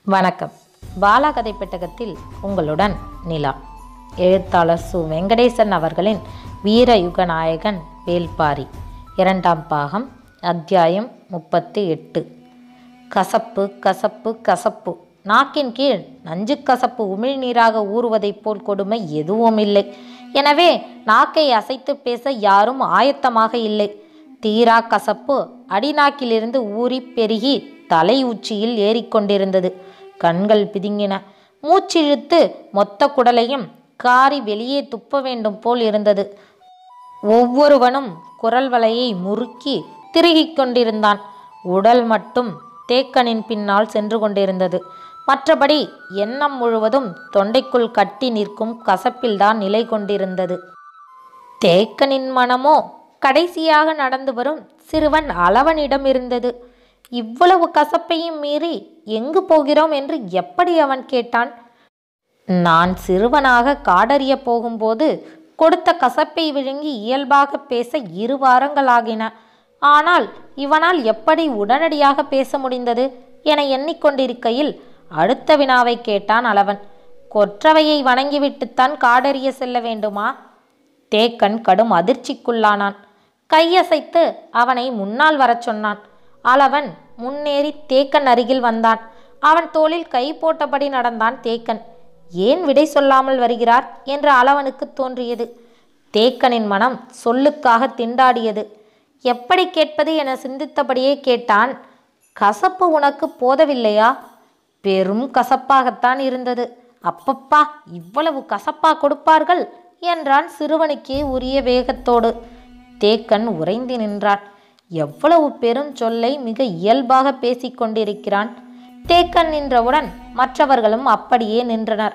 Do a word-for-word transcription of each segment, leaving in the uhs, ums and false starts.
வணக்கம். பாலா கதை பெட்டகத்தில் உங்களுடன் நிலா. எழுத்தாளர் சு வெங்கடேசன் அவர்களின் வீரயுக நாயகன் வேல்பாரி, இரண்டாம் பாகம், அத்தியாயம் முப்பத்தி எட்டு. கசப்பு கசப்பு கசப்பு. நாக்கின் கீழ் நஞ்சு கசப்பு உமிழ்நீராக ஊறுவதைப் போல் கொடுமை எதுவும் இல்லை. எனவே நாக்கை அசைத்து பேச யாரும் ஆயத்தமாக இல்லை. தீரா கசப்பு அடிநாக்கிலிருந்து ஊறி பெருகி தலை உச்சியில் ஏறிக்கொண்டிருந்தது. கண்கள் பிதுங்கின. மூச்சிழுத்து மொத்த குடலையும் காரி வெளியே துப்ப வேண்டும் போல் இருந்தது. ஒவ்வொருவனும் குரல் வலையை முறுக்கி திருகிக் கொண்டிருந்தான். உடல் மட்டும் தேக்கனின் பின்னால் சென்று கொண்டிருந்தது. மற்றபடி எண்ணம் முழுவதும் தொண்டைக்குள் கட்டி நிற்கும் கசப்பில்தான் நிலை கொண்டிருந்தது. தேக்கனின் மனமோ கடைசியாக நடந்து வரும் சிறுவன் அளவனிடம் இருந்தது. இவ்வளவு கசப்பையும் மீறி எங்கு போகிறோம் என்று எப்படி அவன் கேட்டான்? நான் சிறுவனாக காடறிய போகும்போது கொடுத்த கசப்பை விழுங்கி இயல்பாக பேச இரு வாரங்களாகின. ஆனால் இவனால் எப்படி உடனடியாக பேச முடிந்தது என எண்ணிக்கொண்டிருக்கையில் அடுத்த வினாவை கேட்டான் அளவன். கொற்றவையை வணங்கிவிட்டுத்தான் காடறிய செல்ல வேண்டுமா? தேக்கன் கடும் அதிர்ச்சிக்குள்ளானான். கையசைத்து அவனை முன்னால் வரச் சொன்னான். அளவன் முன்னேறி தேக்கன் அருகில் வந்தான். அவன் தோளில் கை போட்டபடி நடந்தான் தேக்கன். ஏன் விடை சொல்லாமல் வருகிறார் என்று அளவனுக்கு தோன்றியது. தேக்கனின் மனம் சொல்லுக்காக திண்டாடியது. எப்படி கேட்பது என சிந்தித்தபடியே கேட்டான். கசப்பு உனக்கு போதவில்லையா? பெரும் கசப்பாகத்தான் இருந்தது. அப்பப்பா, இவ்வளவு கசப்பா கொடுப்பார்கள் என்றான் சிறுவனுக்கே உரிய வேகத்தோடு. தேக்கன் உறைந்து நின்றான். எவ்வளவு பெருஞ்சொல்லை மிக இயல்பாக பேசிக்கொண்டிருக்கிறான். தேக்கன் நின்றவுடன் மற்றவர்களும் அப்படியே நின்றனர்.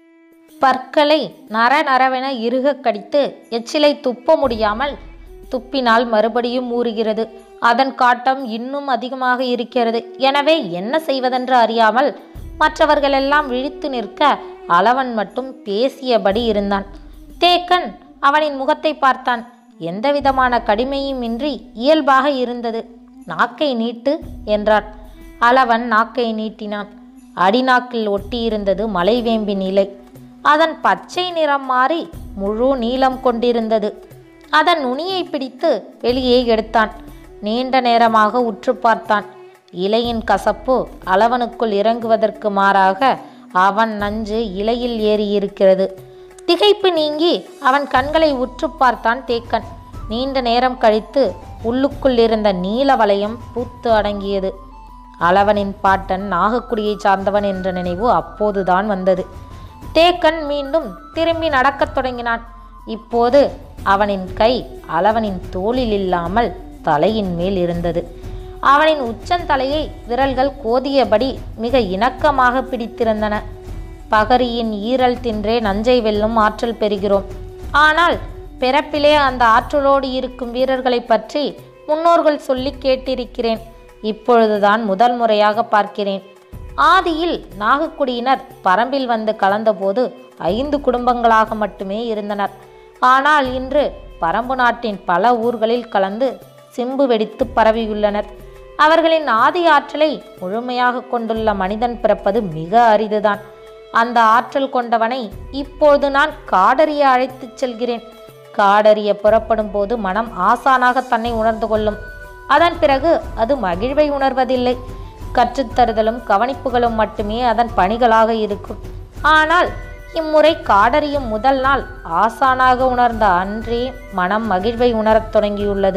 பற்களை நர நரவென இறுக கடித்து எச்சிலை துப்ப முடியாமல் துப்பினால் மறுபடியும் ஊறுகிறது. அதன் காட்டம் இன்னும் அதிகமாக இருக்கிறது. எனவே என்ன செய்வதென்று அறியாமல் மற்றவர்களெல்லாம் விழித்து நிற்க அளவன் மட்டும் பேசியபடி இருந்தான். தேக்கன் அவனின் முகத்தை பார்த்தான். எந்த விதமான கடுமையும் இன்றி இயல்பாக இருந்தது. நாக்கை நீட்டு என்றான். அளவன் நாக்கை நீட்டினான். அடிநாக்கில் ஒட்டியிருந்தது மலைவேம்பின் இலை. அதன் பச்சை நிறம் மாறி முழு நீளம் கொண்டிருந்தது. அதன் நுனியை பிடித்து வெளியே எடுத்தான். நீண்ட நேரமாக உற்று பார்த்தான். இலையின் கசப்பு அளவனுக்குள் இறங்குவதற்கு மாறாக அவன் நஞ்சு இலையில் ஏறியிருக்கிறது. திகைப்பு நீங்கி அவன் கண்களை உற்று பார்த்தான் தேக்கன். நீண்ட நேரம் கழித்து உள்ளுக்குள் இருந்த நீல வளையம் பூத்து அடங்கியது. அளவனின் பாட்டன் நாகக்குடியை சார்ந்தவன் என்ற நினைவு அப்போதுதான் வந்தது. தேக்கன் மீண்டும் திரும்பி நடக்கத் தொடங்கினான். இப்போது அவனின் கை அளவனின் தோளில் இல்லாமல் தலையின் மேல் இருந்தது. அவனின் உச்சந்தலையை விரல்கள் கோதியபடி மிக இணக்கமாக பிடித்திருந்தன. பகரியின் ஈரல் தின்றே நஞ்சை வெல்லும் ஆற்றல் பெறுகிறோம். ஆனால் பிறப்பிலே அந்த ஆற்றலோடு இருக்கும் வீரர்களை பற்றி முன்னோர்கள் சொல்லி கேட்டிருக்கிறேன். இப்பொழுதுதான் முதல் முறையாக பார்க்கிறேன். ஆதியில் நாகக்குடியினர் பரம்பில் வந்து கலந்தபோது ஐந்து குடும்பங்களாக மட்டுமே இருந்தனர். ஆனால் இன்று பரம்பு நாட்டின் பல ஊர்களில் கலந்து சிம்பு வெடித்து பரவியுள்ளனர். அவர்களின் ஆதி ஆற்றலை முழுமையாக கொண்டுள்ள மனிதன் பிறப்பது மிக அரிதுதான். அந்த ஆற்றல் கொண்டவனை இப்போது நான் காடறிய அழைத்துச் செல்கிறேன். காடறிய புறப்படும் போது மனம் ஆசானாக தன்னை உணர்ந்து கொள்ளும். அதன் பிறகு அது மகிழ்வை உணர்வதில்லை. கற்றுத்தருதலும் கவனிப்புகளும் மட்டுமே அதன் பணிகளாக இருக்கும். ஆனால் இம்முறை காடறியும் முதல் நாள் ஆசானாக உணர்ந்த அன்றே மனம் மகிழ்வை உணரத் தொடங்கியுள்ளது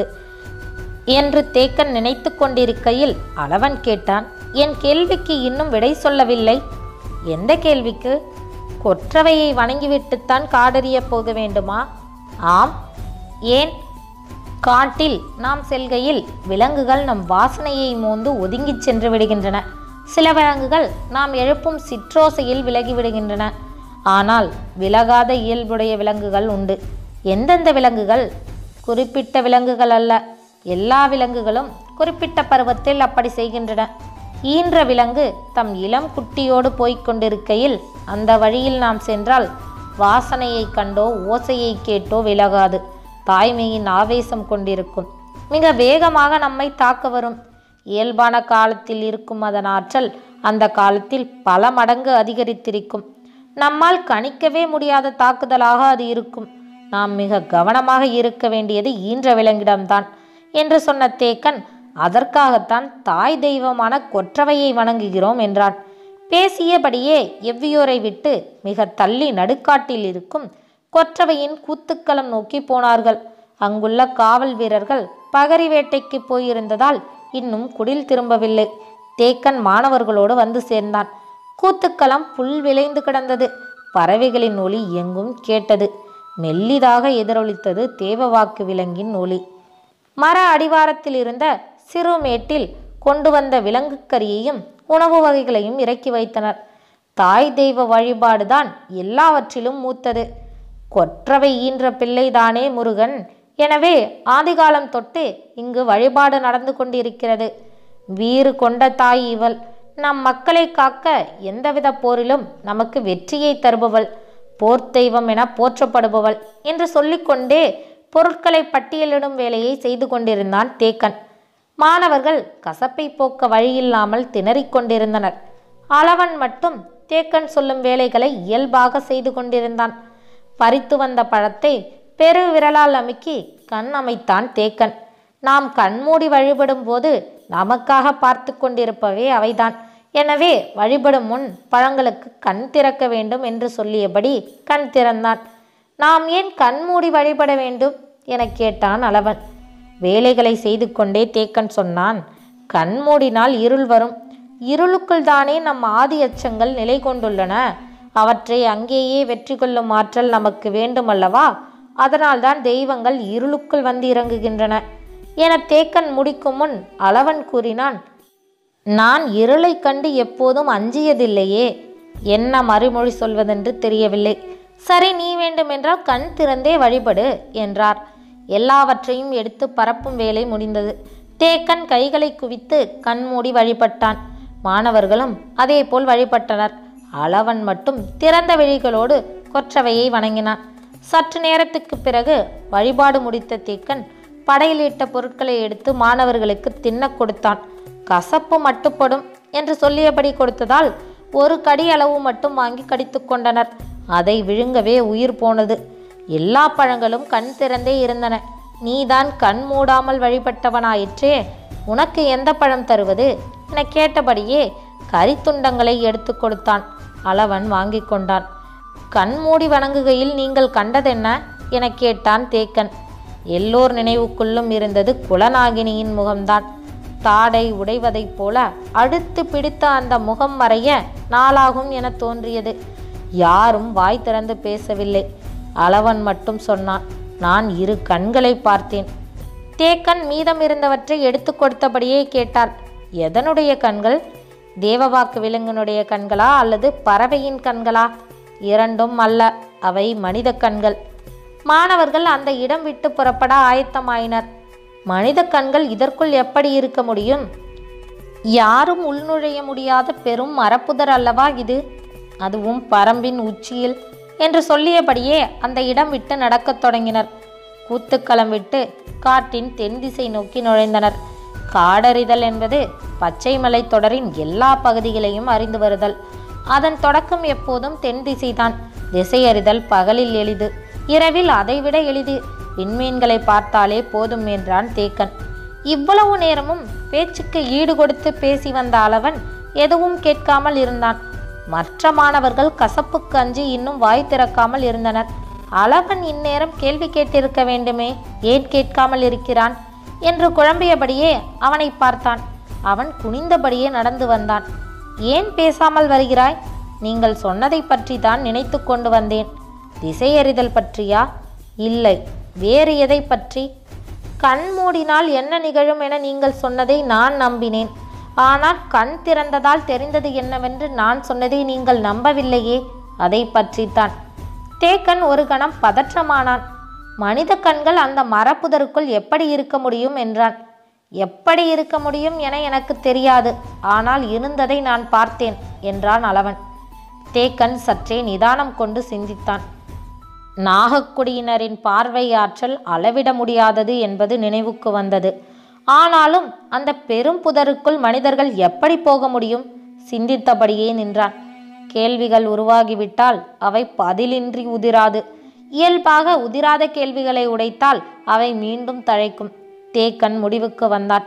என்று தேக்கன் நினைத்து கொண்டிருக்கையில் அளவன் கேட்டான். என் கேள்விக்கு இன்னும் விடை சொல்லவில்லை. எந்த கேள்விக்கு? கொற்றவையை வணங்கிவிட்டுத்தான் காடறிய போக வேண்டுமா? ஆம். ஏன்? காட்டில் நாம் செல்கையில் விலங்குகள் நம் வாசனையை மோந்து ஒதுங்கி சென்று விடுகின்றன. சில விலங்குகள் நாம் எழுப்பும் சிற்றோசையில் விலகி விடுகின்றன. ஆனால் விலகாத இயல்புடைய விலங்குகள் உண்டு. எந்தெந்த விலங்குகள்? குறிப்பிட்ட விலங்குகள் அல்ல. எல்லா விலங்குகளும் குறிப்பிட்ட பருவத்தில் அப்படி செய்கின்றன. ஈன்ற விலங்கு தம் இளம் குட்டியோடு போய்க் கொண்டிருக்கையில் அந்த வழியில் நாம் சென்றால் வாசனையை கண்டோ ஓசையை கேட்டோ விலகாது. தாய்மையின் ஆவேசம் கொண்டிருக்கும். மிக வேகமாக நம்மை தாக்க வரும். இயல்பான காலத்தில் இருக்கும் அதன் ஆற்றல் அந்த காலத்தில் பல மடங்கு அதிகரித்திருக்கும். நம்மால் கணிக்கவே முடியாத தாக்குதலாக அது இருக்கும். நாம் மிக கவனமாக இருக்க வேண்டியது ஈன்ற விலங்கிடம்தான் என்று சொன்ன தேக்கன், அதற்காகத்தான் தாய் தெய்வமான கொற்றவையை வணங்குகிறோம் என்றான். பேசியபடியே எவ்வியூரை விட்டு மிக தள்ளி நடுக்காட்டில் இருக்கும் கொற்றவையின் கூத்துக்களம் நோக்கி போனார்கள். அங்குள்ள காவல் வீரர்கள் பகரி வேட்டைக்கு போயிருந்ததால் இன்னும் குடில் திரும்பவில்லை. தேக்கன் மாணவர்களோடு வந்து சேர்ந்தான். கூத்துக்களம் புல் விளைந்து கிடந்தது. பறவைகளின் ஒலி எங்கும் கேட்டது. மெல்லிதாக எதிரொலித்தது தேவவாக்கு விலங்கின் ஒலி. மர அடிவாரத்தில் இருந்த சிறு மேட்டில் கொண்டு வந்த விலங்கு கறியையும் உணவு வகைகளையும் இறக்கி வைத்தனர். தாய் தெய்வ வழிபாடுதான் எல்லாவற்றிலும் மூத்தது. கொற்றவை ஈன்ற பிள்ளைதானே முருகன். எனவே ஆதிகாலம் தொட்டு இங்கு வழிபாடு நடந்து கொண்டிருக்கிறது. வீறு கொண்ட தாய் இவள். நம் மக்களை காக்க எந்தவித போரிலும் நமக்கு வெற்றியை தருபவள், போர் தெய்வம் என போற்றப்படுபவள் என்று சொல்லிக்கொண்டே பொருட்களை பட்டியலிடும் வேலையை செய்து கொண்டிருந்தான் தேக்கன். மாணவர்கள் கசப்பை போக்க வழியில்லாமல் திணறிக் கொண்டிருந்தனர். அளவன் மட்டும் தேக்கன் சொல்லும் வேலைகளை இயல்பாக செய்து கொண்டிருந்தான். பறித்து வந்த பழத்தை பெரு விரலால் அமுக்கி கண் அமைத்தான் தேக்கன். நாம் கண்மூடி வழிபடும் போது நமக்காக பார்த்து கொண்டிருப்பவே அவைதான். எனவே வழிபடும் முன் பழங்களுக்கு கண் திறக்க வேண்டும் என்று சொல்லியபடி கண் திறந்தான். நாம் ஏன் கண்மூடி வழிபட வேண்டும் என கேட்டான் அளவன். வேலைகளை செய்து கொண்டே தேக்கன் சொன்னான். கண்மூடினால் இருள் வரும். இருளுக்குள் தானே நம் ஆதி அச்சங்கள் நிலை கொண்டுள்ளன. அவற்றை அங்கேயே வெற்றி கொள்ளும் ஆற்றல் நமக்கு வேண்டுமல்லவா? அதனால்தான் தெய்வங்கள் இருளுக்குள் வந்து இறங்குகின்றன என தேக்கன் முடிக்கும் முன் அளவன் கூறினான். நான் இருளை கண்டு எப்போதும் அஞ்சியதில்லையே. என்ன மறுமொழி சொல்வதென்று தெரியவில்லை. சரி, நீ வேண்டுமென்றால் கண் திறந்தே வழிபடு என்றார். எல்லாவற்றையும் எடுத்து பரப்பும் வேலை முடிந்தது. தேக்கன் கைகளை குவித்து கண்மூடி வழிபட்டான். மாணவர்களும் அதே போல் வழிபட்டனர். அளவன் மட்டும் திறந்த விழிகளோடு கொற்றவையை வணங்கினான். சற்று நேரத்துக்கு பிறகு வழிபாடு முடித்த தேக்கன் படையிலிட்ட பொருட்களை எடுத்து மாணவர்களுக்கு தின்ன கொடுத்தான். கசப்பு மட்டுப்படும் என்று சொல்லியபடி கொடுத்ததால் ஒரு கடி அளவு மட்டும் வாங்கி கடித்து கொண்டனர். அதை விழுங்கவே உயிர் போனது. எல்லா பழங்களும் கண் திறந்தே இருந்தன. நீதான் கண் மூடாமல் வழிபட்டவனாயிற்றே, உனக்கு எந்த பழம் தருவது என கேட்டபடியே கரித்துண்டங்களை எடுத்து கொடுத்தான். அளவன் வாங்கி கொண்டான். கண் மூடி வணங்குகையில் நீங்கள் கண்டதென்ன என கேட்டான் தேக்கன். எல்லோர் நினைவுக்குள்ளும் இருந்தது குலநாகினியின் முகம்தான். தாடை உடைவதைப் போல அடுத்து பிடித்த அந்த முகம் மறைய நாளாகும் என தோன்றியது. யாரும் வாய் திறந்து பேசவில்லை. அளவன் மட்டும் சொன்னான், நான் இரு கண்களை பார்த்தேன். தேக்கன் மீதம் இருந்தவற்றை எடுத்து கொடுத்தபடியே கேட்டாள், எதனுடைய கண்கள்? தேவவாக்கு விலங்கினுடைய கண்களா அல்லது பறவையின் கண்களா? இரண்டும் அல்ல, அவை மனித கண்கள். மாணவர்கள் அந்த இடம் விட்டு புறப்பட ஆயத்தமாயினர். மனித கண்கள் இதற்குள் எப்படி இருக்க முடியும்? யாரும் உள்நுழைய முடியாத பெரும் மரப்புதர் அல்லவா இது, அதுவும் பரம்பின் உச்சியில் என்று சொல்லியபடியே அந்த இடம் விட்டு நடக்கத் தொடங்கினர். கூத்துக்களம் விட்டு காட்டின் தென் திசை நோக்கி நுழைந்தனர். காடறிதல் என்பது பச்சை மலை தொடரின் எல்லா பகுதிகளையும் அறிந்து வருதல். அதன் தொடக்கம் எப்போதும் தென் திசைதான். திசையறிதல் பகலில் எளிது, இரவில் அதைவிட எளிது. விண்மீன்களை பார்த்தாலே போதும் என்றான் தேக்கன். இவ்வளவு நேரமும் பேச்சுக்கு ஈடு கொடுத்து பேசி வந்த அளவன் எதுவும் கேட்காமல் இருந்தான். மற்ற மாணவர்கள் கசப்புக்கு அஞ்சி இன்னும் வாய் திறக்காமல் இருந்தனர். அளவன் இந்நேரம் கேள்வி கேட்டிருக்க வேண்டுமே, ஏன் கேட்காமல் இருக்கிறான் என்று குழம்பியபடியே அவனை பார்த்தான். அவன் குனிந்தபடியே நடந்து வந்தான். ஏன் பேசாமல் வருகிறாய்? நீங்கள் சொன்னதை பற்றி தான் நினைத்து கொண்டு வந்தேன். திசையறிதல் பற்றியா? இல்லை, வேறு எதை பற்றி? கண் மூடினால் என்ன நிகழும் என நீங்கள் சொன்னதை நான் நம்பினேன். ஆனால் கண் திறந்ததால் தெரிந்தது என்னவென்று நான் சொன்னதை நீங்கள் நம்பவில்லையே, அதை பற்றித்தான். தேக்கன் ஒரு கணம் பதற்றமானான். மனித கண்கள் அந்த மரப்புதருக்குள் எப்படி இருக்க முடியும் என்றான். எப்படி இருக்க முடியும் என எனக்கு தெரியாது, ஆனால் இருந்ததை நான் பார்த்தேன் என்றான் அளவன். தேக்கன் சற்றே நிதானம் கொண்டு சிந்தித்தான். நாகக்குடியினரின் பார்வை ஆற்றல் அளவிட முடியாதது என்பது நினைவுக்கு வந்தது. ஆனாலும் அந்த பெரும் புதருக்குள் மனிதர்கள் எப்படி போக முடியும்? சிந்தித்தபடியே நின்றான். கேள்விகள் உருவாகிவிட்டால் அவை பதிலின்றி உதிராது. இயல்பாக உதிராத கேள்விகளை உடைத்தால் அவை மீண்டும் தழைக்கும். தேக்கன் முடிவுக்கு வந்தான்.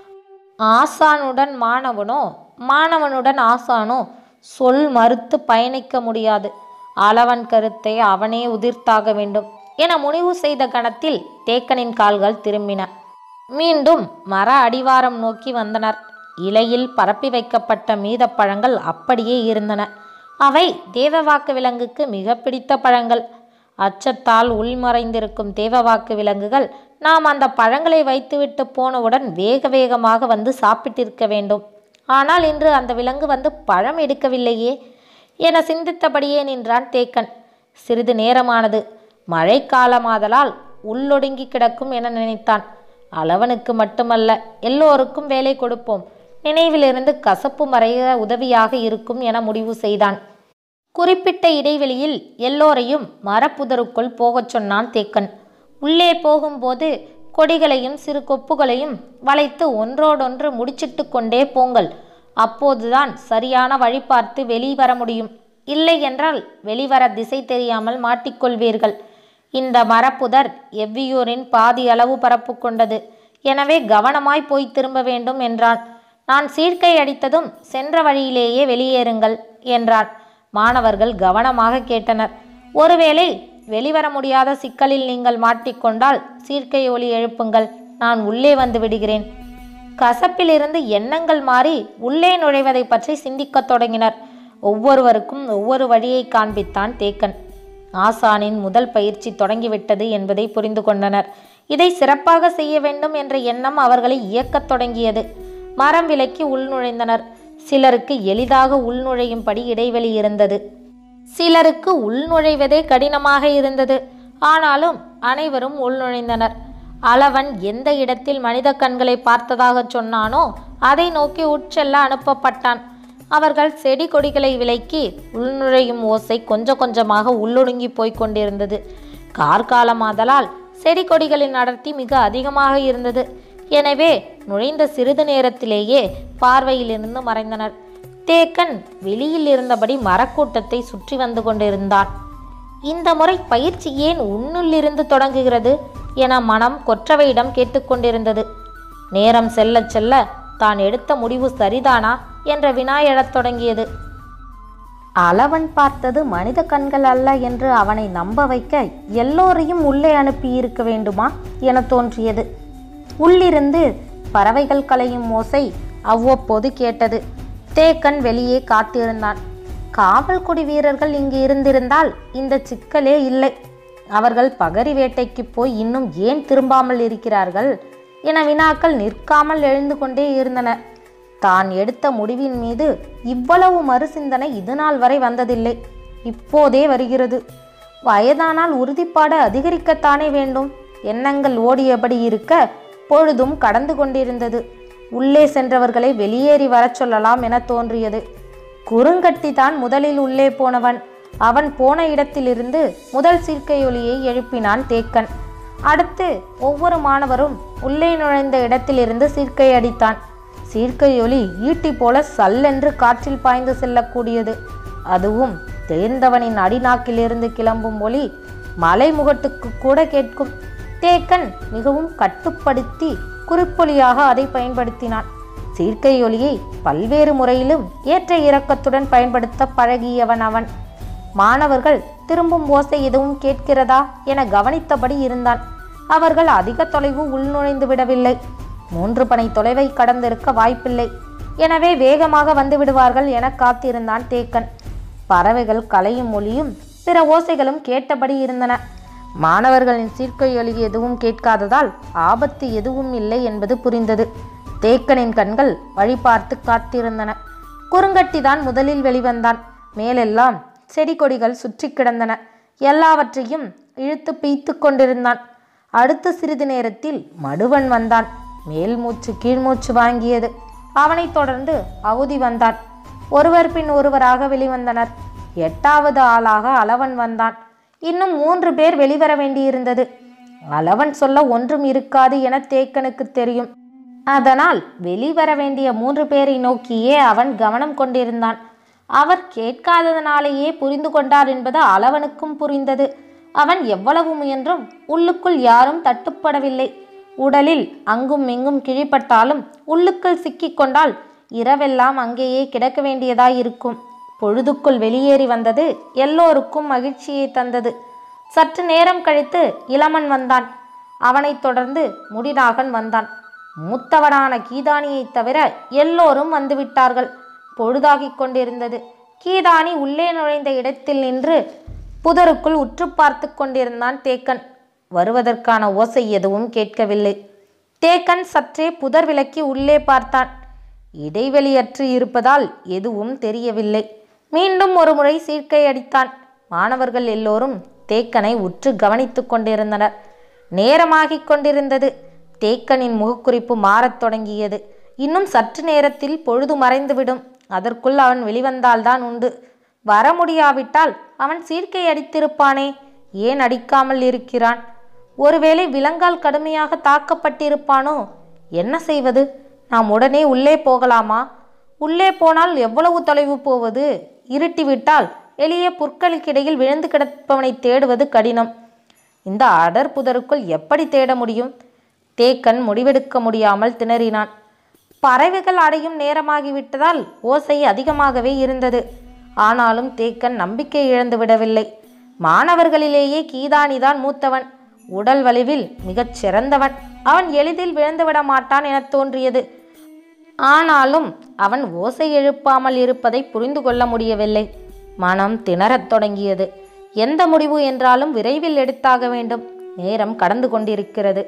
ஆசானுடன் மாணவனோ மாணவனுடன் ஆசானோ சொல் மறுத்து பயணிக்க முடியாது. அளவன் கருத்தை அவனே உதிர்த்தாக வேண்டும் என முடிவு செய்த கணத்தில் தேக்கனின் கால்கள் திரும்பின. மீண்டும் மர அடிவாரம் நோக்கி வந்தனர். இலையில் பரப்பி வைக்கப்பட்ட மீத பழங்கள் அப்படியே இருந்தன. அவை தேவவாக்கு விலங்குக்கு மிக பிடித்த பழங்கள். அச்சத்தால் உள்மறைந்திருக்கும் தேவவாக்கு விலங்குகள் நாம் அந்த பழங்களை வைத்துவிட்டு போனவுடன் வேக வேகமாக வந்து சாப்பிட்டிருக்க வேண்டும். ஆனால் இன்று அந்த விலங்கு வந்து பழம் எடுக்கவில்லையே என சிந்தித்தபடியே நின்றான் தேக்கன். சிறிது நேரமானது. மழை காலமாதலால் உள்ளொடுங்கி கிடக்கும் என நினைத்தான். அளவனுக்கு மட்டுமல்ல, எல்லோருக்கும் வேலை கொடுப்போம். நினைவிலிருந்து கசப்பு மறைய உதவியாக இருக்கும் என முடிவு செய்தான். குறிப்பிட்ட இடைவெளியில் எல்லோரையும் மரப்புதருக்குள் போகச் சொன்னான் தேக்கன். உள்ளே போகும்போது கொடிகளையும் சிறு கொப்புகளையும் வளைத்து ஒன்றோடொன்று முடிச்சிட்டு கொண்டே போங்கள். அப்போதுதான் சரியான வழி பார்த்து வெளிவர முடியும். இல்லை என்றால் வெளிவர திசை தெரியாமல் மாட்டிக்கொள்வீர்கள். இந்த மரப்புதர் எவ்வியூரின் பாதி அளவு பரப்பு கொண்டது. எனவே கவனமாய் போய் திரும்ப வேண்டும் என்றான். நான் சீர்கை அடித்ததும் சென்ற வழியிலேயே வெளியேறுங்கள் என்றான். மாணவர்கள் கவனமாக கேட்டனர். ஒருவேளை வெளிவர முடியாத சிக்கலில் நீங்கள் மாட்டிக்கொண்டால் சீர்கை ஒலி எழுப்புங்கள். நான் உள்ளே வந்து விடுகிறேன். கசப்பிலிருந்து எண்ணங்கள் மாறி உள்ளே நுழைவதை பற்றி சிந்திக்கத் தொடங்கினர். ஒவ்வொருவருக்கும் ஒவ்வொரு வழியை காண்பித்தான் தேக்கன். ஆசானின் முதல் பயிற்சி தொடங்கிவிட்டது என்பதை புரிந்து கொண்டனர். இதை சிறப்பாக செய்ய வேண்டும் என்ற எண்ணம் அவர்களை இயக்கத் தொடங்கியது. மரம் விலக்கி உள்நுழைந்தனர். சிலருக்கு எளிதாக உள்நுழையும்படி இடைவெளி இருந்தது. சிலருக்கு உள்நுழைவதே கடினமாக இருந்தது. ஆனாலும் அனைவரும் உள்நுழைந்தனர். அளவன் எந்த இடத்தில் மனித கண்களை பார்த்ததாக சொன்னானோ அதை நோக்கி உட்செல்ல அனுப்பப்பட்டான். அவர்கள் செடி கொடிகளை விலக்கி உள்நுழையும் ஓசை கொஞ்சம் கொஞ்சமாக உள்ளொடுங்கி போய்க் கொண்டிருந்தது. கார்காலமாதலால் செடி கொடிகளின் அடர்த்தி மிக அதிகமாக இருந்தது. எனவே நுழைந்த சிறிது நேரத்திலேயே பார்வையிலிருந்து மறைந்தனர். தேக்கன் வெளியில் இருந்தபடி மரக்கூட்டத்தை சுற்றி வந்து கொண்டிருந்தான். இந்த முறை பயிற்சி ஏன் உன்னுள்ளிருந்து தொடங்குகிறது என மனம் கொற்றவையிடம் கேட்டுக்கொண்டிருந்தது. நேரம் செல்ல செல்ல தான் எடுத்த முடிவு சரிதானா என்ற வினா எழத் தொடங்கியது. அளவன் பார்த்தது மனித கண்கள் அல்ல என்று அவனை நம்ப வைக்க எல்லோரையும் உள்ளே அனுப்பி இருக்க வேண்டுமா என தோன்றியது. உள்ளிருந்து பறவைகள் கலையும் ஓசை அவ்வப்போது கேட்டது. தேக்கன் வெளியே காத்திருந்தான். காவல் கொடி வீரர்கள் இங்கு இருந்திருந்தால் இந்த சிக்கலே இல்லை. அவர்கள் பகரி வேட்டைக்கு போய் இன்னும் ஏன் திரும்பாமல் இருக்கிறார்கள் என வினாக்கள் நிற்காமல் எழுந்து கொண்டே இருந்தன. தான் எடுத்த முடிவின் மீது இவ்வளவு மறுசிந்தனை இதுநாள் வரை வந்ததில்லை. இப்போதே வருகிறது. வயதானால் உறுதிப்பாடு அதிகரிக்கத்தானே வேண்டும். எண்ணங்கள் ஓடியபடி இருக்க பொழுதும் கடந்து கொண்டிருந்தது. உள்ளே சென்றவர்களை வெளியேறி வரச் சொல்லலாம் என தோன்றியது. குறுங்கட்டி தான் முதலில் உள்ளே போனவன். அவன் போன இடத்திலிருந்து முதல் சீர்கையொலியை எழுப்பினான் தேக்கன். அடுத்து ஒவ்வொரு மாணவரும் உள்ளே நுழைந்த இடத்திலிருந்து சீர்கை அடித்தான். சீர்கையொலி ஈட்டி போல சல்லென்று காற்றில் பாய்ந்து செல்லக்கூடியது. அதுவும் தேர்ந்தவனின் அடிநாக்கிலிருந்து கிளம்பும் ஒலி மலைமுகட்டுக்கு கூட கேட்கும். தேக்கன் மிகவும் கட்டுப்படுத்தி குறிப்பொலியாக அதை பயன்படுத்தினான். சீர்கையொலியை பல்வேறு முறையிலும் ஏற்ற இறக்கத்துடன் பயன்படுத்த பழகியவன் அவன். மாணவர்கள் திரும்பும் ஓசை எதுவும் கேட்கிறதா என கவனித்தபடி இருந்தான். அவர்கள் அதிக தொலைவு உள்நுழைந்து விடவில்லை. மூன்று பனை தொலைவை கடந்திருக்க வாய்ப்பில்லை. எனவே வேகமாக வந்து விடுவார்கள் என காத்திருந்தான் தேக்கன். பறவைகள் கலையும் ஒலியும் பிற ஓசைகளும் கேட்டபடி இருந்தன. மாணவர்களின் சீர்கையொலி எதுவும் கேட்காததால் ஆபத்து எதுவும் இல்லை என்பது புரிந்தது. தேக்கனின் கண்கள் வழி பார்த்து காத்திருந்தன. குறுங்கட்டிதான் முதலில் வெளிவந்தான். மேலெல்லாம் செடி கொடிகள் சுற்றி கிடந்தன. எல்லாவற்றையும் இழுத்து பீய்த்து கொண்டிருந்தான். அடுத்த சிறிது நேரத்தில் மடுவன் வந்தான். மேல் மூச்சு கீழ்மூச்சு வாங்கியது. அவனைத் தொடர்ந்து அவுதி வந்தான். ஒருவர் பின் ஒருவராக வெளிவந்தனர். எட்டாவது ஆளாக அளவன் வந்தான். இன்னும் மூன்று பேர் வெளிவர வேண்டியிருந்தது. அளவன் சொல்ல ஒன்றும் இருக்காது என தேக்கனுக்கு தெரியும். அதனால் வெளிவர வேண்டிய மூன்று பேரை நோக்கியே அவன் கவனம் கொண்டிருந்தான். அவர் கேட்காததனாலேயே புரிந்து கொண்டார் என்பது அளவனுக்கும் புரிந்தது. அவன் எவ்வளவு முயன்றும் உள்ளுக்குள் யாரும் தட்டுப்படவில்லை. உடலில் அங்கும் இங்கும் கிழிப்பட்டாலும் உள்ளுக்குள் சிக்கிக்கொண்டால் இரவெல்லாம் அங்கேயே கிடக்க வேண்டியதாயிருக்கும். பொழுதுக்குள் வெளியேறி வந்தது எல்லோருக்கும் மகிழ்ச்சியை தந்தது. சற்று நேரம் கழித்து இளமன் வந்தான். அவனைத் தொடர்ந்து முடிநாகன் வந்தான். மூத்தவனான கீதானியை தவிர எல்லோரும் வந்துவிட்டார்கள். பொழுதாகிக் கொண்டிருந்தது. கீதானி உள்ளே நுழைந்த இடத்தில் நின்று புதருக்குள் உற்று பார்த்து கொண்டிருந்தான் தேக்கன். வருவதற்கான ஓசை எதுவும் கேட்கவில்லை. தேக்கன் சற்றே புதர் விலக்கி உள்ளே பார்த்தான். இடைவெளியற்று இருப்பதால் எதுவும் தெரியவில்லை. மீண்டும் ஒரு முறை சீர்க்கை அடித்தான். மாணவர்கள் எல்லோரும் தேக்கனை உற்று கவனித்து கொண்டிருந்தனர். நேரமாகிக் கொண்டிருந்தது. தேக்கனின் முகக்குறிப்பு மாறத் தொடங்கியது. இன்னும் சற்று நேரத்தில் பொழுது மறைந்துவிடும். அதற்குள் அவன் வெளிவந்தால்தான் உண்டு. வர முடியாவிட்டால் அவன் சீர்க்கை அடித்திருப்பானே, ஏன் அடிக்காமல் இருக்கிறான்? ஒருவேளை விலங்கால் கடுமையாக தாக்கப்பட்டிருப்பானோ? என்ன செய்வது? நாம் உடனே உள்ளே போகலாமா? உள்ளே போனால் எவ்வளவு தொலைவு போவது? இருட்டிவிட்டால் எளிய புற்களுக்கிடையில் விழுந்து கிடப்பவனை தேடுவது கடினம். இந்த அடர் புதருக்குள் எப்படி தேட முடியும்? தேக்கன் முடிவெடுக்க முடியாமல் திணறினான். பறவைகள் அடையும் நேரமாகிவிட்டதால் ஓசை அதிகமாகவே இருந்தது. ஆனாலும் தேக்கன் நம்பிக்கை இழந்து விடவில்லை. மாணவர்களிலேயே கீதானிதான் மூத்தவன். உடல் வலிவில் மிகச் சிறந்தவன். அவன் எளிதில் விழுந்துவிட மாட்டான் என தோன்றியது. ஆனாலும் அவன் ஓசை எழுப்பாமல் இருப்பதை புரிந்து கொள்ள முடியவில்லை. மனம் திணறத் தொடங்கியது. எந்த முடிவு என்றாலும் விரைவில் எடுத்தாக வேண்டும். நேரம் கடந்து கொண்டிருக்கிறது.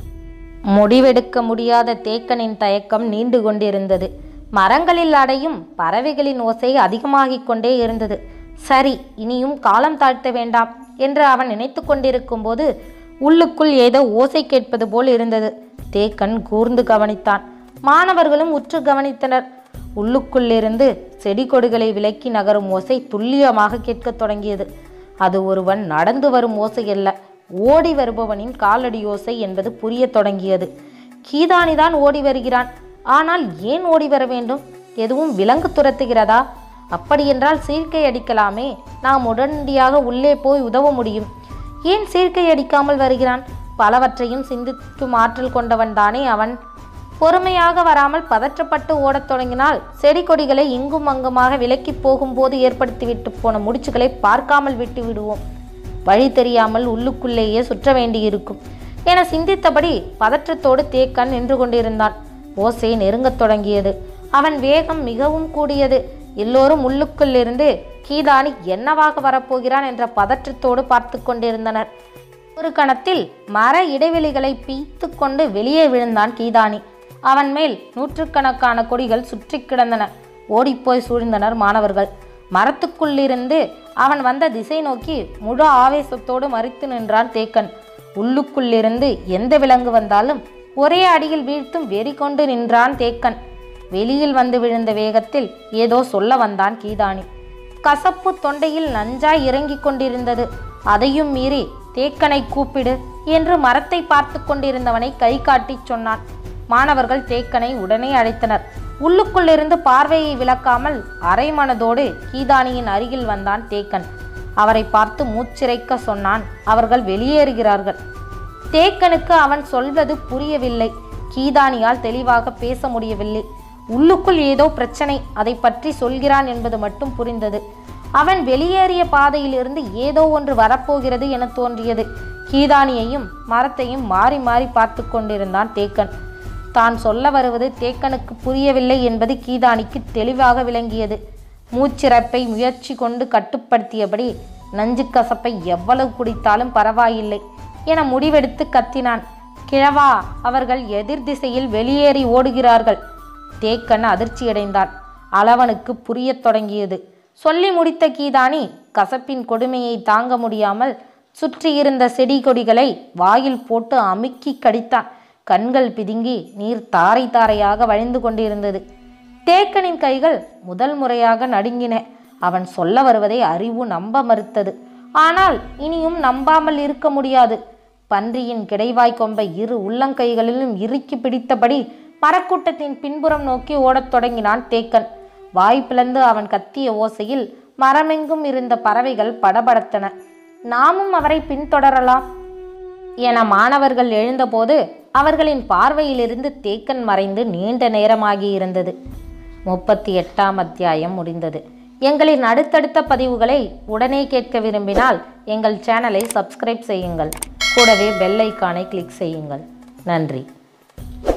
முடிவெடுக்க முடியாத தேக்கனின் தயக்கம் நீண்டு கொண்டிருந்தது. மரங்களில் அடையும் பறவைகளின் ஓசை அதிகமாகிக் கொண்டே இருந்தது. சரி, இனியும் காலம் தாழ்த்த வேண்டாம் என்று அவன் நினைத்து கொண்டிருக்கும் போது உள்ளுக்குள் ஏதோ ஓசை கேட்பது போல் இருந்தது. தேக்கன் கூர்ந்து கவனித்தான். மாணவர்களும் உற்று கவனித்தனர். உள்ளுக்குள்ளிருந்து செடி கொடிகளை விலக்கி நகரும் ஓசை துல்லியமாக கேட்கத் தொடங்கியது. அது ஒருவன் நடந்து வரும் ஓசை அல்ல, ஓடி வருபவனின் காலடி ஓசை என்பது புரிய தொடங்கியது. கீதானிதான் ஓடி வருகிறான். ஆனால் ஏன் ஓடி வர வேண்டும்? எதுவும் விலங்கு துரத்துகிறதா? அப்படியென்றால் சீர்க்கை அடிக்கலாமே. நாம் உடனடியாக உள்ளே போய் உதவ முடியும். ஏன் சீர்க்கை அடிக்காமல் வருகிறான்? பலவற்றையும் சிந்திக்கும் ஆற்றல் கொண்டவன் தானே அவன். பொறுமையாக வராமல் பதற்றப்பட்டு ஓடத் தொடங்கினால் செடி கொடிகளை இங்கும் அங்குமாக விலக்கி போகும்போது ஏற்படுத்திவிட்டு போன முடிச்சுகளை பார்க்காமல் விட்டு விடுவோம். வழி தெரியாமல் உள்ளுக்குள்ளேயே சுற்ற வேண்டியிருக்கும் என சிந்தித்தபடி பதற்றத்தோடு தேக்கன் நின்று கொண்டிருந்தான். ஓசை நெருங்கத் தொடங்கியது. அவன் வேகம் மிகவும் கூடியது. எல்லோரும் உள்ளுக்குள்ளிருந்து கீதானி என்னவாக வரப்போகிறான் என்ற பதற்றத்தோடு பார்த்து கொண்டிருந்தனர். ஒரு கணத்தில் மர இடைவெளிகளை பீத்து கொண்டு வெளியே விழுந்தான் கீதானி. அவன் மேல் நூற்றுக்கணக்கான கொடிகள் சுற்றி கிடந்தன. ஓடிப்போய் சூழ்ந்தனர் மாணவர்கள். மரத்துக்குள்ளிருந்து அவன் வந்த திசை நோக்கி முழு ஆவேசத்தோடு மறித்து நின்றான் தேக்கன். உள்ளுக்குள்ளிருந்து எந்த விலங்கு வந்தாலும் ஒரே அடியில் வீழ்த்தும் வெறி கொண்டு நின்றான் தேக்கன். வெளியில் வந்து விழுந்த வேகத்தில் ஏதோ சொல்ல வந்தான் கீதானி. கசப்பு தொண்டையில் நஞ்சாய் இறங்கிக் கொண்டிருந்தது. அதையும் மீறி தேக்கனை கூப்பிடு என்று மரத்தை பார்த்து கொண்டிருந்தவனை கை காட்டி சொன்னான். மாணவர்கள் தேக்கனை உடனே அழைத்தனர். உள்ளுக்குள்ளிருந்து பார்வையை விலக்காமல் அரை மனதோடு கீதானியின் அருகில் வந்தான் தேக்கன். அவரை பார்த்து மூச்சிறைக்க சொன்னான். அவர்கள் வெளியேறுகிறார்கள். தேக்கனுக்கு அவன் சொல்வது புரியவில்லை. கீதானியால் தெளிவாக பேச முடியவில்லை. உள்ளுக்குள் ஏதோ பிரச்சனை, அதை பற்றி சொல்கிறான் என்பது மட்டும் புரிந்தது. அவன் வெளியேறிய பாதையிலிருந்து ஏதோ ஒன்று வரப்போகிறது என தோன்றியது. கீதானியையும் மரத்தையும் மாறி மாறி பார்த்து கொண்டிருந்தான் தேக்கன். தான் சொல்ல வருவது தேக்கனுக்கு புரியவில்லை என்பது கீதானிக்கு தெளிவாக விளங்கியது. மூச்சிறப்பை முயற்சி கொண்டு கட்டுப்படுத்தியபடி நஞ்சு கசப்பை எவ்வளவு குடித்தாலும் பரவாயில்லை என முடிவெடுத்து கத்தினான். கிழவா, அவர்கள் எதிர் திசையில் வெளியேறி ஓடுகிறார்கள். தேக்கன் அதிர்ச்சியடைந்தான். அளவனுக்கு புரியத் தொடங்கியது. சொல்லி முடித்த கீதானி கசப்பின் கொடுமையை தாங்க முடியாமல் சுற்றியிருந்த செடி கொடிகளை வாயில் போட்டு அமுக்கி கடித்தான். கண்கள் பிதுங்கி நீர் தாரை தாரையாக வழிந்து கொண்டிருந்தது. தேக்கனின் கைகள் முதல் முறையாக நடுங்கின. அவன் சொல்ல வருவதை அறிவு நம்ப மறுத்தது. ஆனால் இனியும் நம்பாமல் இருக்க முடியாது. பன்றியின் கிடைவாய் கொம்பை இரு உள்ளங்கைகளிலும் இறுக்கி பிடித்தபடி மரக்கூட்டத்தின் பின்புறம் நோக்கி ஓடத் தொடங்கினான் தேக்கன். வாய் பிளந்து அவன் கத்திய ஓசையில் மரமெங்கும் இருந்த பறவைகள் படபடத்தன. நாமும் அவரை பின்தொடரலாம் என மாணவர்கள் எழுந்தபோது அவர்களின் பார்வையிலிருந்து தேக்கன் மறைந்து நீண்ட நேரமாகி இருந்தது. முப்பத்தி எட்டாம் அத்தியாயம் முடிந்தது. எங்களின் அடுத்தடுத்த பதிவுகளை உடனே கேட்க விரும்பினால் எங்கள் சேனலை சப்ஸ்கிரைப் செய்யுங்கள். கூடவே பெல் ஐக்கானை கிளிக் செய்யுங்கள். நன்றி.